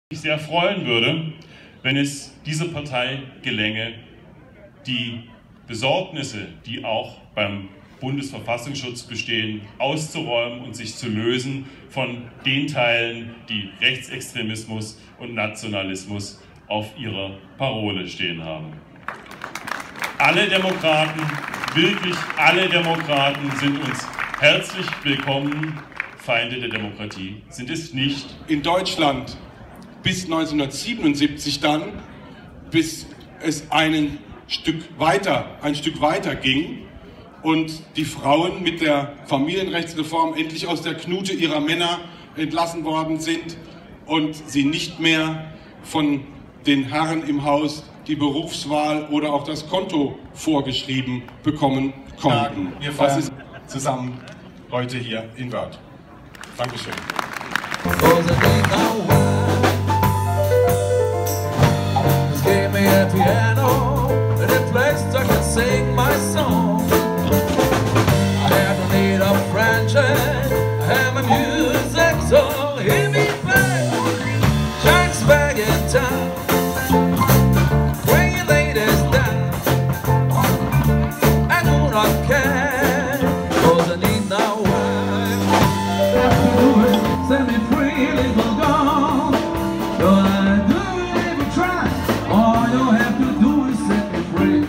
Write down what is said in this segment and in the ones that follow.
mich sehr freuen würde, wenn es dieser Partei gelänge, die Besorgnisse, die auch beim Bundesverfassungsschutz bestehen, auszuräumen und sich zu lösen von den Teilen, die Rechtsextremismus und Nationalismus auf ihrer Parole stehen haben. Alle Demokraten, wirklich alle Demokraten sind uns herzlich willkommen. Feinde der Demokratie sind es nicht. In Deutschland bis 1977 dann, bis es ein Stück weiter ging und die Frauen mit der Familienrechtsreform endlich aus der Knute ihrer Männer entlassen worden sind und sie nicht mehr von den Herren im Haus die Berufswahl oder auch das Konto vorgeschrieben bekommen konnten. Wir feiern zusammen heute hier in Wörth. Dankeschön. A piano and a place I can sing my song. I don't need a franchise, I have my music, so hear me play. Jack's back in town, bring your ladies down. I do not care, cause I need no wife. Set me free, little girl. Don't I do it if you try? All you have to do is set me free,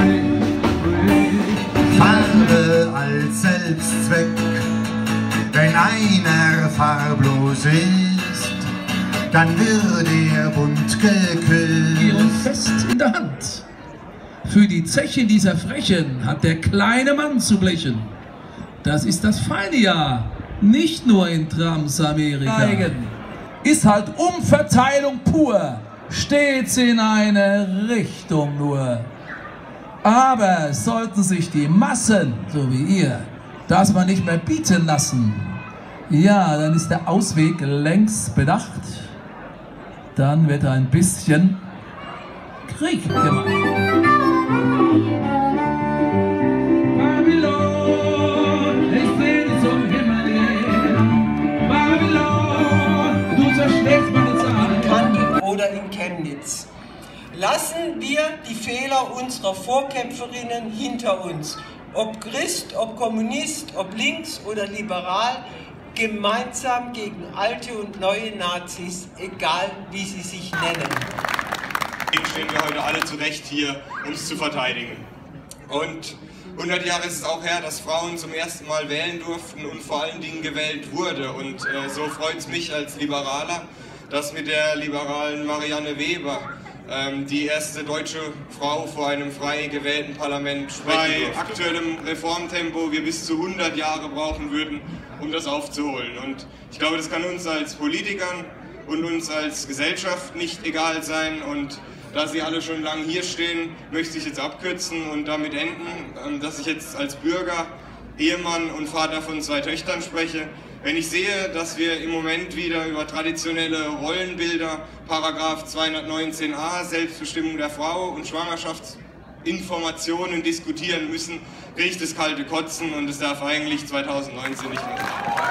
Farbe als Selbstzweck, wenn einer farblos ist, dann wird er bunt geküsst. und fest in der Hand. Für die Zeche dieser Frechen hat der kleine Mann zu blechen. Das ist das feine Jahr, nicht nur in Transamerika. Ist halt Umverteilung pur, stets in eine Richtung nur. Aber sollten sich die Massen, so wie ihr, das mal nicht mehr bieten lassen, ja, dann ist der Ausweg längst bedacht. Dann wird ein bisschen Krieg gemacht. Babylon, ich seh dich zum Himmel gehen. Babylon, du zerschlägst meine Zeit. Oder in Chemnitz. Lassen wir die Fehler unserer Vorkämpferinnen hinter uns. Ob Christ, ob Kommunist, ob links oder liberal, gemeinsam gegen alte und neue Nazis, egal wie sie sich nennen. Deswegen stehen wir heute alle zurecht hier, uns zu verteidigen. Und 100 Jahre ist es auch her, dass Frauen zum ersten Mal wählen durften und vor allen Dingen gewählt wurde. Und so freut es mich als Liberaler, dass mit der liberalen Marianne Weber die erste deutsche Frau vor einem frei gewählten Parlament sprechen durfte. Bei aktuellem Reformtempo wir bis zu 100 Jahre brauchen würden, um das aufzuholen. Und ich glaube, das kann uns als Politikern und uns als Gesellschaft nicht egal sein. Und da Sie alle schon lange hier stehen, möchte ich jetzt abkürzen und damit enden, dass ich jetzt als Bürger, Ehemann und Vater von 2 Töchtern spreche. Wenn ich sehe, dass wir im Moment wieder über traditionelle Rollenbilder, Paragraph 219a, Selbstbestimmung der Frau und Schwangerschaftsinformationen diskutieren müssen, kriege ich das kalte Kotzen und es darf eigentlich 2019 nicht mehr sein.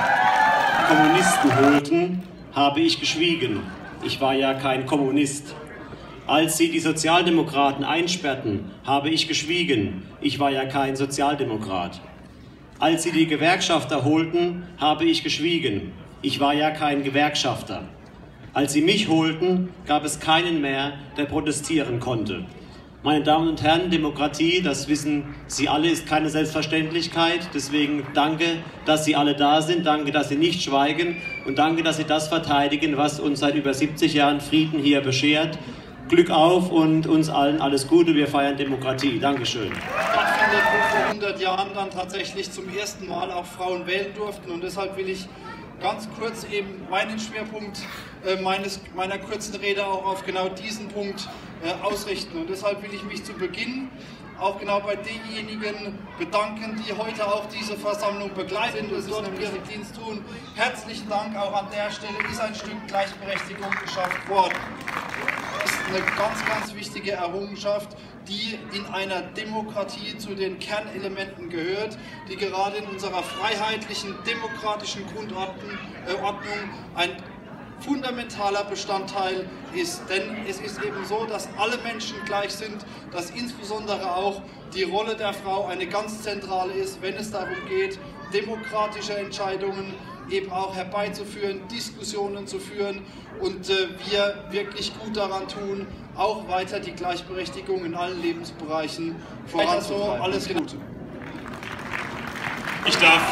Kommunisten holten, habe ich geschwiegen. Ich war ja kein Kommunist. Als sie die Sozialdemokraten einsperrten, habe ich geschwiegen. Ich war ja kein Sozialdemokrat. Als sie die Gewerkschafter holten, habe ich geschwiegen. Ich war ja kein Gewerkschafter. Als sie mich holten, gab es keinen mehr, der protestieren konnte. Meine Damen und Herren, Demokratie, das wissen Sie alle, ist keine Selbstverständlichkeit. Deswegen danke, dass Sie alle da sind, danke, dass Sie nicht schweigen und danke, dass Sie das verteidigen, was uns seit über 70 Jahren Frieden hier beschert. Glück auf und uns allen alles Gute, wir feiern Demokratie. Dankeschön. Stattfindet, wo vor 100 Jahren dann tatsächlich zum ersten Mal auch Frauen wählen durften und deshalb will ich ganz kurz eben meinen Schwerpunkt meiner kurzen Rede auch auf genau diesen Punkt ausrichten und deshalb will ich mich zu Beginn auch genau bei denjenigen bedanken, die heute auch diese Versammlung begleiten und dort ihren Dienst tun. Herzlichen Dank auch an der Stelle, ist ein Stück Gleichberechtigung geschafft worden. Das ist eine ganz, ganz wichtige Errungenschaft, die in einer Demokratie zu den Kernelementen gehört, die gerade in unserer freiheitlichen, demokratischen Grundordnung ein fundamentaler Bestandteil ist. Denn es ist eben so, dass alle Menschen gleich sind, dass insbesondere auch die Rolle der Frau eine ganz zentrale ist, wenn es darum geht, demokratische Entscheidungen eben auch herbeizuführen, Diskussionen zu führen und wir wirklich gut daran tun, auch weiter die Gleichberechtigung in allen Lebensbereichen voranzutreiben. Alles Gute. Ich darf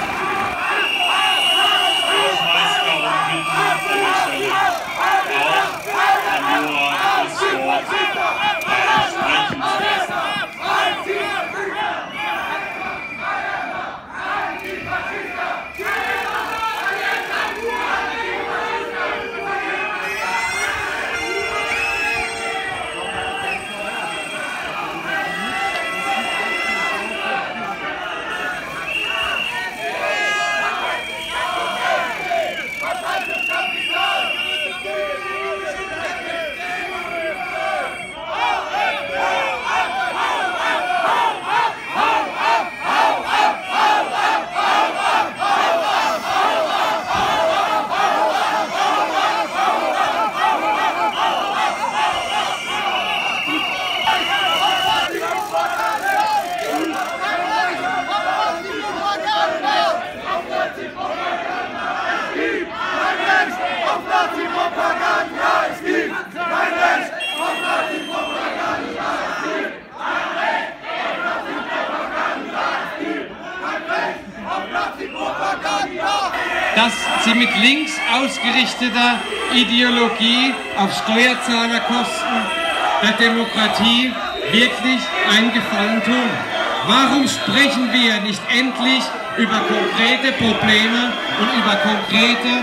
dass sie mit links ausgerichteter Ideologie auf Steuerzahlerkosten der Demokratie wirklich einen Gefallen tun. Warum sprechen wir nicht endlich über konkrete Probleme und über konkrete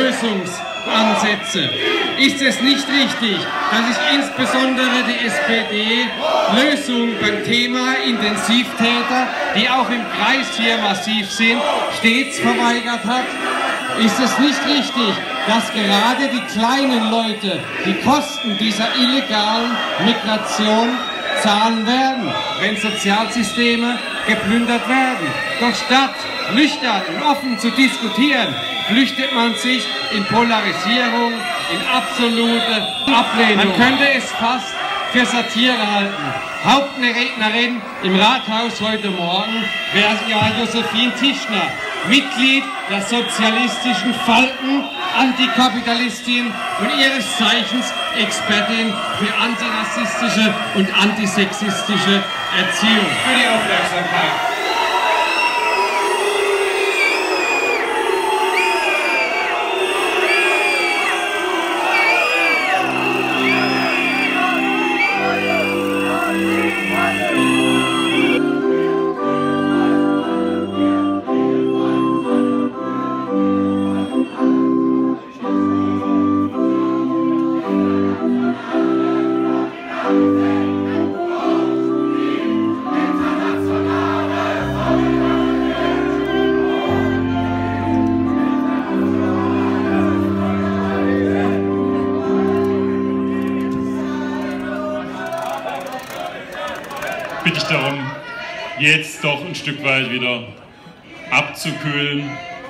Lösungsansätze? Ist es nicht richtig, dass sich insbesondere die SPD Lösungen beim Thema Intensivtäter, die auch im Kreis hier massiv sind, stets verweigert hat? Ist es nicht richtig, dass gerade die kleinen Leute die Kosten dieser illegalen Migration zahlen werden, wenn Sozialsysteme geplündert werden? Doch statt nüchtern und offen zu diskutieren, flüchtet man sich in Polarisierung, in absolute Ablehnung. Man könnte es fast für Satire halten. Hauptrednerin im Rathaus heute Morgen wäre ja Josephine Tischner, Mitglied der sozialistischen Falken, Antikapitalistin und ihres Zeichens Expertin für antirassistische und antisexistische Erziehung. Für die Aufmerksamkeit. Bitte ich darum, jetzt doch ein Stück weit wieder abzukühlen.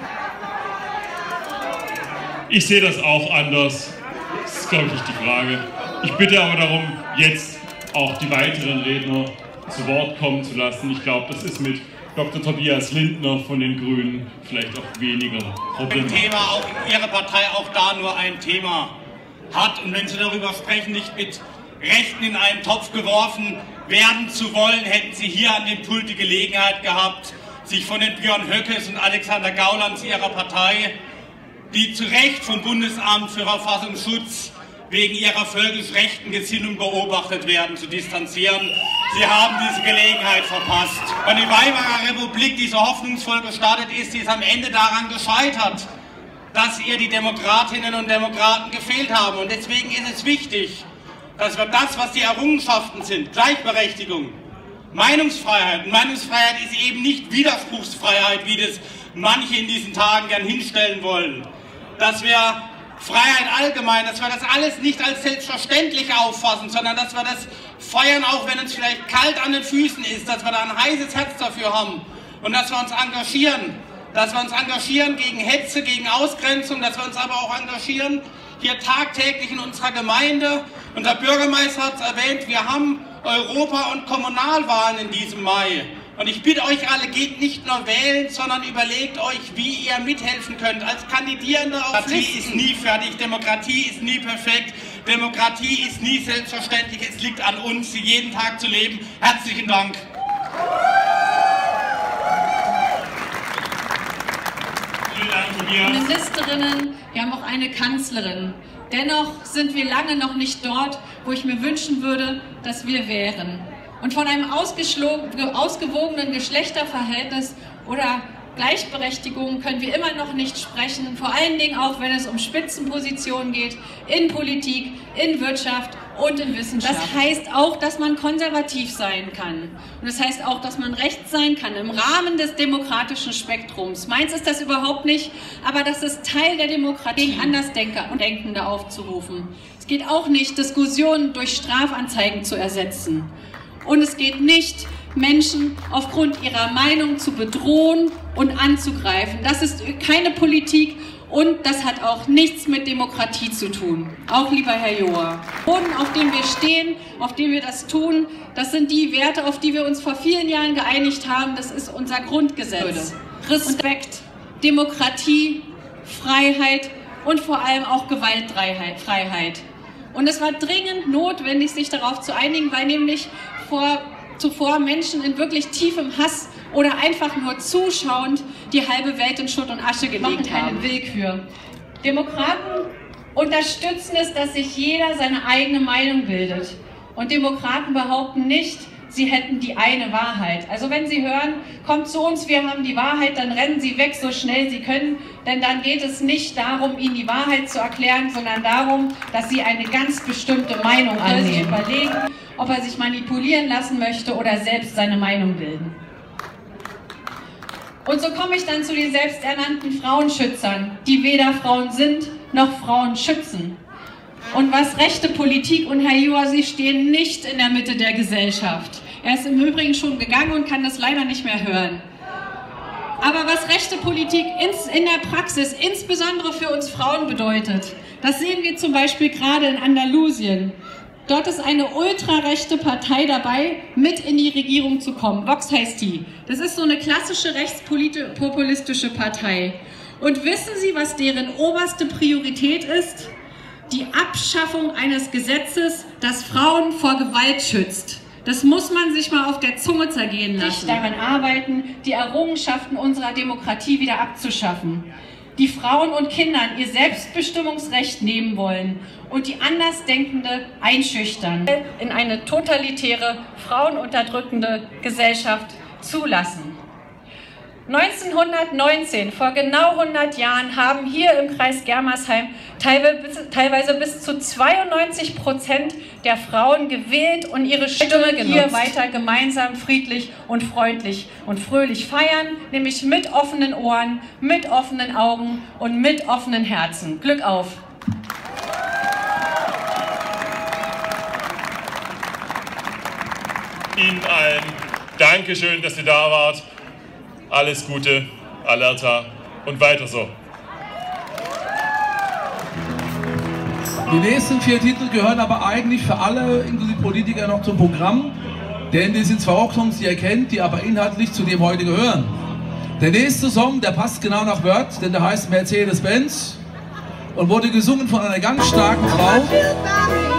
Ich sehe das auch anders, das ist, glaube ich, nicht die Frage. Ich bitte aber darum, jetzt auch die weiteren Redner zu Wort kommen zu lassen. Ich glaube, das ist mit Dr. Tobias Lindner von den Grünen vielleicht auch weniger problematisch. Thema auch Ihre Partei auch da nur ein Thema hat. Und wenn Sie darüber sprechen, nicht mit Rechten in einen Topf geworfen werden zu wollen, hätten Sie hier an dem Pult die Gelegenheit gehabt, sich von den Björn Höckes und Alexander Gaulands Ihrer Partei, die zu Recht vom Bundesamt für Verfassungsschutz wegen ihrer völkisch rechten Gesinnung beobachtet werden, zu distanzieren. Sie haben diese Gelegenheit verpasst. Und die Weimarer Republik, die so hoffnungsvoll gestartet ist, die ist am Ende daran gescheitert, dass ihr die Demokratinnen und Demokraten gefehlt haben. Und deswegen ist es wichtig, dass wir das, was die Errungenschaften sind, Gleichberechtigung, Meinungsfreiheit, und Meinungsfreiheit ist eben nicht Widerspruchsfreiheit, wie das manche in diesen Tagen gern hinstellen wollen, dass wir Freiheit allgemein, dass wir das alles nicht als selbstverständlich auffassen, sondern dass wir das feiern, auch wenn uns vielleicht kalt an den Füßen ist, dass wir da ein heißes Herz dafür haben und dass wir uns engagieren gegen Hetze, gegen Ausgrenzung, dass wir uns aber auch engagieren hier tagtäglich in unserer Gemeinde. Und der Bürgermeister hat es erwähnt, wir haben Europa- und Kommunalwahlen in diesem Mai. Und ich bitte euch alle, geht nicht nur wählen, sondern überlegt euch, wie ihr mithelfen könnt. Als Kandidierende auf Listen. Demokratie ist nie fertig, Demokratie ist nie perfekt, Demokratie ist nie selbstverständlich. Es liegt an uns, sie jeden Tag zu leben. Herzlichen Dank. Vielen Dank, Tobias. Ministerinnen, wir haben auch eine Kanzlerin. Dennoch sind wir lange noch nicht dort, wo ich mir wünschen würde, dass wir wären. Und von einem ausgewogenen Geschlechterverhältnis oder Gleichberechtigung können wir immer noch nicht sprechen, vor allen Dingen auch, wenn es um Spitzenpositionen geht, in Politik, in Wirtschaft und in Wissenschaft. Das heißt auch, dass man konservativ sein kann. Und das heißt auch, dass man rechts sein kann, im Rahmen des demokratischen Spektrums. Meins ist das überhaupt nicht, aber das ist Teil der Demokratie, Andersdenker und Denkende aufzurufen. Es geht auch nicht, Diskussionen durch Strafanzeigen zu ersetzen. Und es geht nicht, Menschen aufgrund ihrer Meinung zu bedrohen und anzugreifen. Das ist keine Politik und das hat auch nichts mit Demokratie zu tun. Auch lieber Herr Joa. Der Boden, auf dem wir stehen, auf dem wir das tun, das sind die Werte, auf die wir uns vor vielen Jahren geeinigt haben. Das ist unser Grundgesetz. Respekt, Demokratie, Freiheit und vor allem auch Gewaltfreiheit. Und es war dringend notwendig, sich darauf zu einigen, weil nämlich zuvor Menschen in wirklich tiefem Hass oder einfach nur zuschauend die halbe Welt in Schutt und Asche gelegt haben. Keine Willkür. Demokraten unterstützen es, dass sich jeder seine eigene Meinung bildet. Und Demokraten behaupten nicht, sie hätten die eine Wahrheit. Also wenn Sie hören, kommt zu uns, wir haben die Wahrheit, dann rennen Sie weg, so schnell Sie können. Denn dann geht es nicht darum, Ihnen die Wahrheit zu erklären, sondern darum, dass Sie eine ganz bestimmte Meinung annehmen. Überlegen, ob er sich manipulieren lassen möchte oder selbst seine Meinung bilden. Und so komme ich dann zu den selbsternannten Frauenschützern, die weder Frauen sind, noch Frauen schützen. Und was rechte Politik und Herr Joa, Sie stehen nicht in der Mitte der Gesellschaft. Er ist im Übrigen schon gegangen und kann das leider nicht mehr hören. Aber was rechte Politik in der Praxis, insbesondere für uns Frauen bedeutet, das sehen wir zum Beispiel gerade in Andalusien. Dort ist eine ultrarechte Partei dabei, mit in die Regierung zu kommen. Vox heißt die. Das ist so eine klassische rechtspopulistische Partei. Und wissen Sie, was deren oberste Priorität ist? Die Abschaffung eines Gesetzes, das Frauen vor Gewalt schützt. Das muss man sich mal auf der Zunge zergehen lassen. Daran arbeiten, die Errungenschaften unserer Demokratie wieder abzuschaffen. Die Frauen und Kindern ihr Selbstbestimmungsrecht nehmen wollen und die Andersdenkende einschüchtern. In eine totalitäre, frauenunterdrückende Gesellschaft zulassen. 1919, vor genau 100 Jahren, haben hier im Kreis Germersheim teilweise bis zu 92% der Frauen gewählt und ihre Stimme genutzt. Hier weiter gemeinsam friedlich und freundlich und fröhlich feiern, nämlich mit offenen Ohren, mit offenen Augen und mit offenen Herzen. Glück auf! Ihnen allen Dankeschön, dass ihr da wart. Alles Gute, Alerta und weiter so. Die nächsten 4 Titel gehören aber eigentlich für alle, inklusive Politiker, noch zum Programm. Denn die sind zwar auch Songs, die ihr kennt, die aber inhaltlich zu dem heute gehören. Der nächste Song, der passt genau nach Word, denn der heißt Mercedes-Benz und wurde gesungen von einer ganz starken Frau.